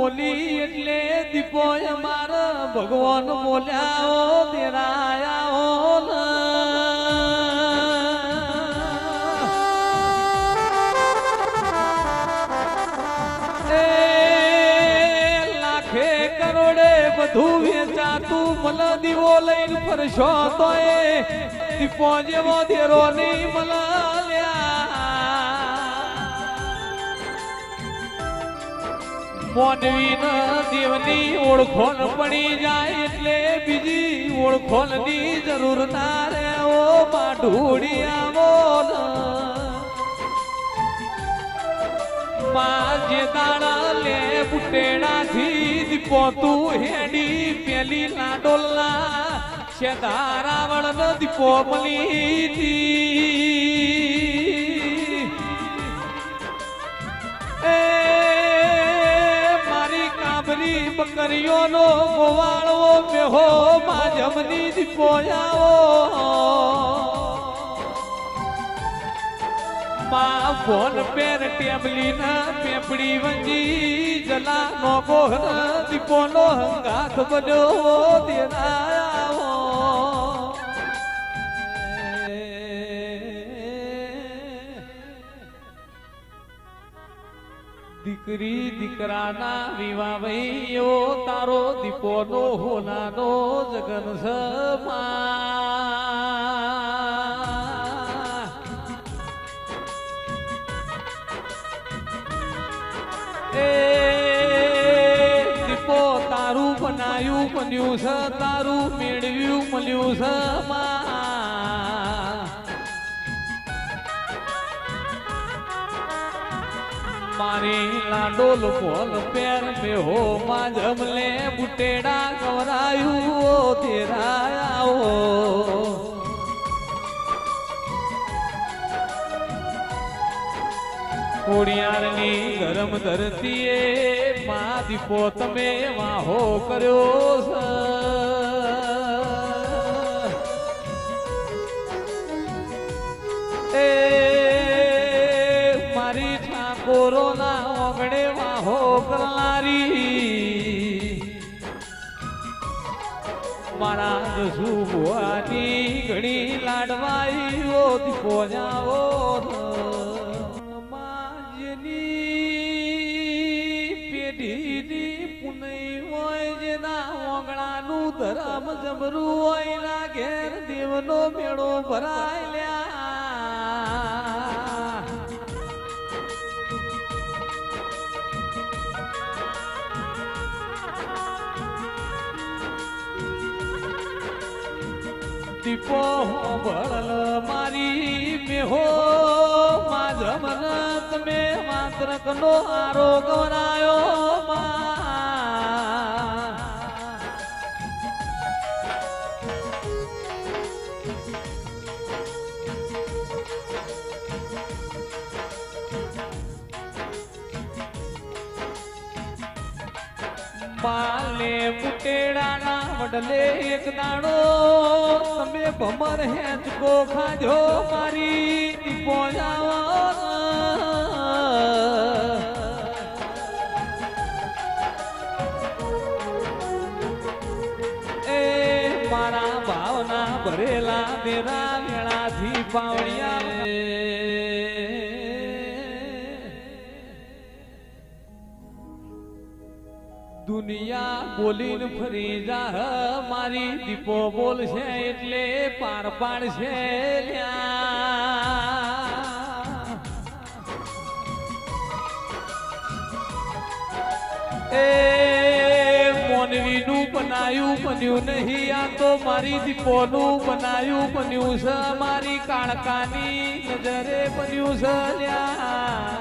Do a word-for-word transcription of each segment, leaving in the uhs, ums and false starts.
બોલી એટલે દીપો અમારા ભગવાન બોલ્યા ઓ તેરાયા ઓ લાખે કરોડે બધું વેચાતું મલ દીવો લઈને ફરશો તો એ દીપો જેવો દેરો નહીં મળ્યા મોનવી દેવની ઓળખોન પડી જાય એટલે બીજી ઓળખોનની જરૂર ના રે ઓ માઢુડી આવો માં જે દાડા લે બુટેડાથી દીપો તું હેડી પેલી લાડોલા શેદા રાવણ નો દીપો મળી બકરીઓનો ગોવાળો મેહો માજમની દીપો આવો માં ફોન પેર ટેબલી ના પેપડી વંજી જલા નો ગોહ દીપો નો હંગાથ બન્યો દેરાવો દીકરી દીકરાના વિવાહ વૈયો તારો દીપો નો હોનાનો જગન સમા એ દીપો તારું બનાયું બન્યું છે તારું મેળવ્યું મળ્યું છે મા મારી લાડોલ ફોલ પેર મેં હો માં જમલે બુટેડા ગવરાયું તેરાયાઓ કોડિયારની ગરમ ધરતીએ માં દીપો તમે વાહો કર્યો છે મારી કોરોના ઓગણે વાહો કરનારી મારા દસુ ભુવાની ઘણી લાડવાઈ ઓ દીપો જાઓ માજની પેઢીની પુનઈ હોય જેના ઓગણાનું ધરમ જમરું હોય ના ઘેર દેવનો મેળો ભરાય લ્યા દીપો બળ મારી મેહો માધમન તમે માત્ર કનો આરો ગવરાયો પાલે બુટેડાના વડલે એક દાડો તમે ભમર હેચકો ખાજો મારી દીપો જાવો એ મારા ભાવના ભરેલા દેરા વેળાથી પાવડિયા દુનિયા બોલીને ફરી જા મારી દીપો બોલશે એટલે પાર પાડશે એ મોનવીનું બનાયું બન્યું નહીં આ તો મારી દીપોનું બનાયું બન્યું છે મારી કાળકાની નજરે બન્યું છે લ્યા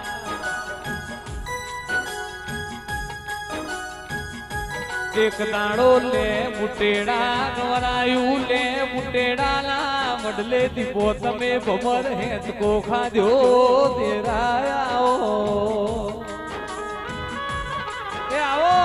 એક દાડો લે બુટેડા ગવરાયું લે બુટેડા ના વડલે દીપો તમે ભમર હેચકો ખાધો તેરાયાઓ એ આવો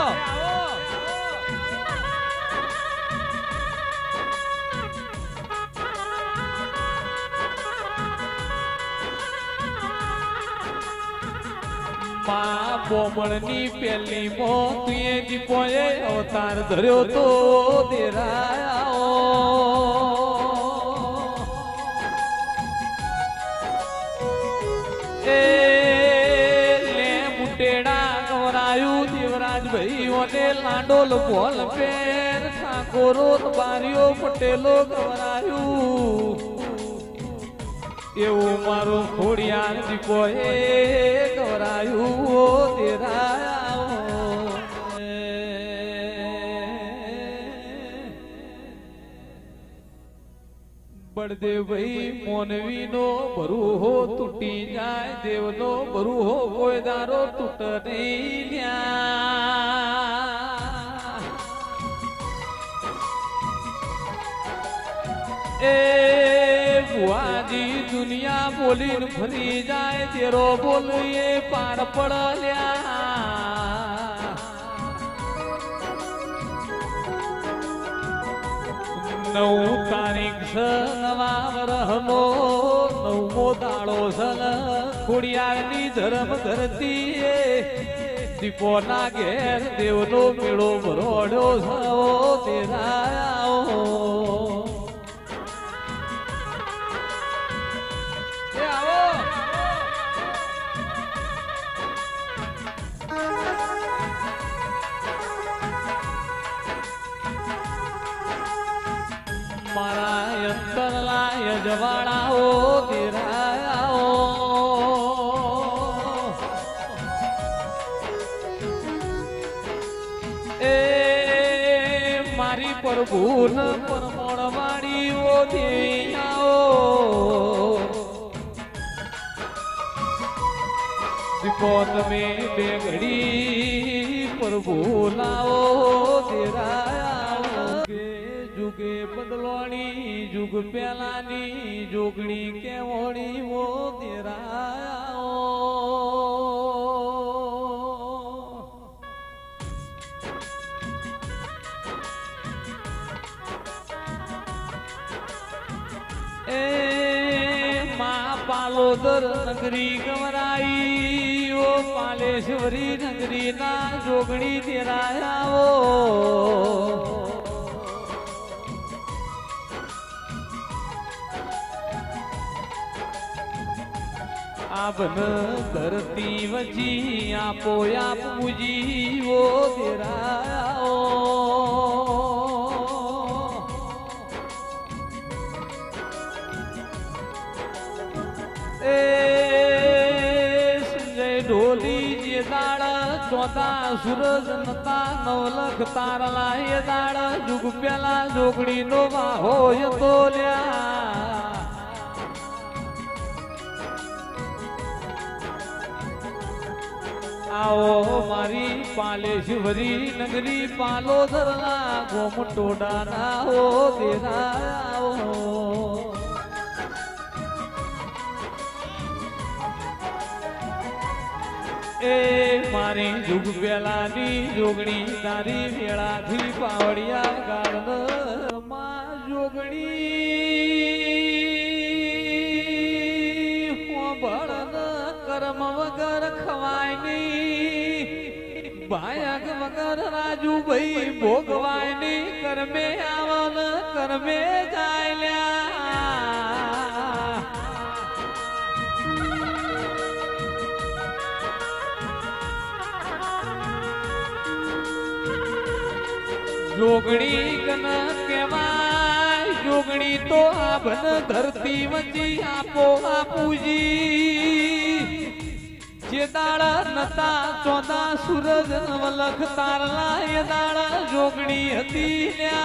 પોમણની પેલી મોતીએ દીપોએ અવતાર ધર્યો તો દેરાયો એ લે મુટેડા ગવરાયું દેવરાજ ભાઈઓને લાંડોલ બોલ પેર ઠાકોરો બારીઓ પટેલો ગવરાયું એવું મારું ખોડિયાર દીપો એ ગવરાયું દેરાયો બળદેવ ભાઈ મોનવી નો ભરૂહો તૂટી જાય દેવ નો ભરૂહો કોઈ દારો તૂટ નહીં એ બુઆજી દુનિયા બોલીને ફરી જાય તેરો બોલીએ પાર પડલ્યા નવ તારીખ છ નવા વરહનો નવમો દાડો સલ ખોડિયારની ધર્મ ધરતી દીપો ના ઘેર દેવનો મેળો ભરોડ્યો સવો તેરાયો મારા અંતરલા યજવાડાઓ દેરાયાઓ એ મારી પ્રભુન પરમણ વાળીઓ દેયાઓ દીપો તમે બે ઘડી પ્રભુ લાવો દેરાયાઓ जुगे बदलवाणी जुग प्यालानी जोगणी केवणी वो देरायो ए माँ पालोदर नगरी गवराई ओ पालेश्वरी नगरी ना जोगणी देरायो आपन धरती वजी आपो आप मुझी वो तेराओ ए संजय ढोली जे दाड़ चौथा सूरज नता नवलख तारला ये दाड़ जुग प्याला जोगड़ी नो हो ये तो लिया आओ मारी पालेश्वरी नगरी पालोदरला गोमटोडा ना हो देराओ ए मारी जुग पेलानी जोगणी तारी वेळा थी पावड़िया गार्ड मा जोगणी हो बळद कर्म वगर खवाय नहीं बायक वगर राजू भाई भोगवाय नहीं कर्मे आवन कर्मे जायल्या जोगणी कन केवाय जोगणी तो आभन धरती वची आपो आपूजी जे दाड़ा नता चौदह सूरज नवलख तारला ये दाड़ा जोगणी हती ल्या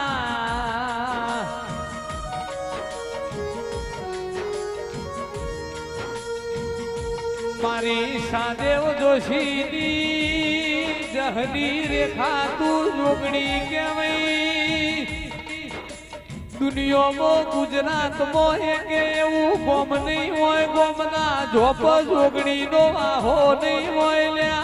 मारी सादेव जोशी नी जहनी रेखा तू जोगणी केवई दुनिया में गुजरात में एक એવું ગોમ નહીં હોય ગોમના જોપ જોગણી નો આહો નહીં હોય લ્યા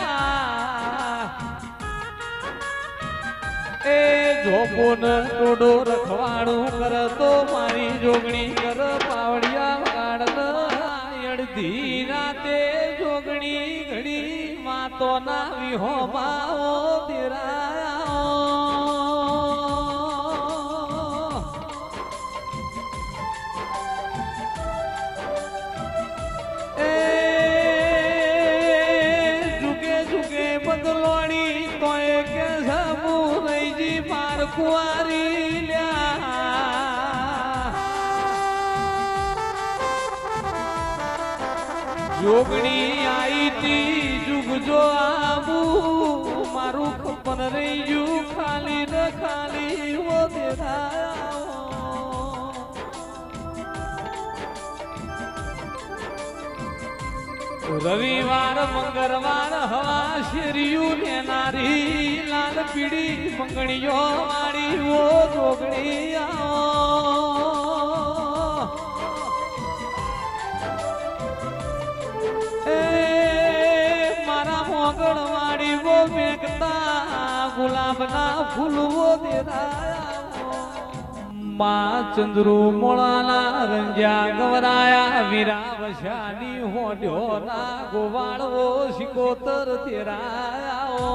એ જોપો ન ટોડો રખવાડું કરતો મારી જોગણી કર પાવડિયા ગાડ અડધી રાતે જોગણી ઘડી માત તો ના વિહો માઓ દેરાયા એ જુગે જુગે બદલોણી તો એક સમુ રહીજી માર કુંવારી લ્યા જોગણી આઈ તી જુગ જો આબુ મારું ખપન રહી ગયું ખાલી ન ખાલી વો રવિવાર મંગળવાર હવા શેરિયું ને નારી લાલ પીડી મંગણીઓ વાળી વો જોગણી મારા મોગળવાડી વો મેઘતા ગુલાબના ફૂલવો દેરાયા માં ચંદ્રુ મોળાના રંજ્યા ગવરાયા વીરા વશાની હોડ્યો ના ગોવાળવો શિકોતર તેરાયા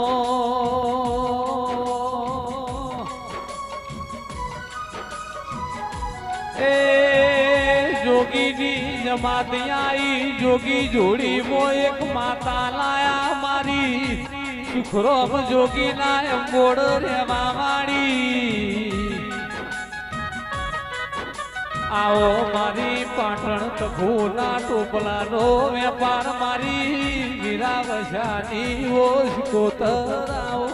એ જોગીની જમાત આઈ જોગી જોડી મો એક માતા લાયા મારી સુખરોમ જોગી ના એમ્બોડ રેવા વાળી આવો મારી પાટણ તખોના ટોપલાનો વેપાર મારી વીરા વશાની ઓ શિકોતર આવો